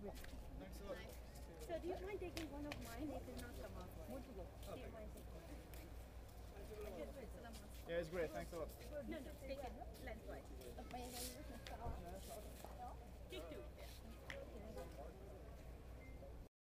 Thanks a lot. So do you mind taking one of mine? It will not come off. Do you mind taking one? Yeah, it's great. Thanks a lot. No, take it lengthwise.